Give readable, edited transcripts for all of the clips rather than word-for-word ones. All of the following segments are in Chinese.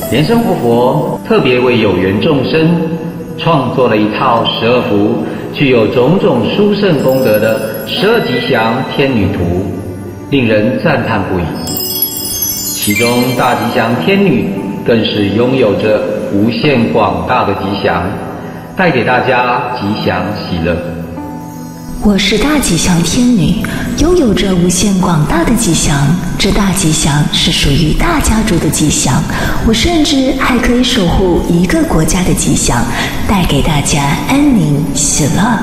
莲生活佛特别为有缘众生创作了一套12幅具有种种殊胜功德的12吉祥天女图，令人赞叹不已。其中大吉祥天女更是拥有着无限广大的吉祥，带给大家吉祥喜乐。 我是大吉祥天女，拥有着无限广大的吉祥，这大吉祥是属于大家族的吉祥，我甚至还可以守护一个国家的吉祥，带给大家安宁喜乐。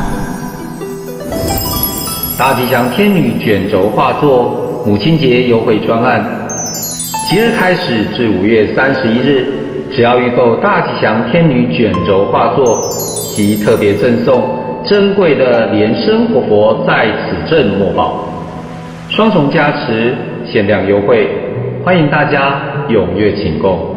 大吉祥天女卷轴画作母亲节优惠专案，即日开始至5月31日，只要预购大吉祥天女卷轴画作，即特别赠送珍贵的莲生活佛在此镇墨宝，双重加持，限量优惠，欢迎大家踊跃请购。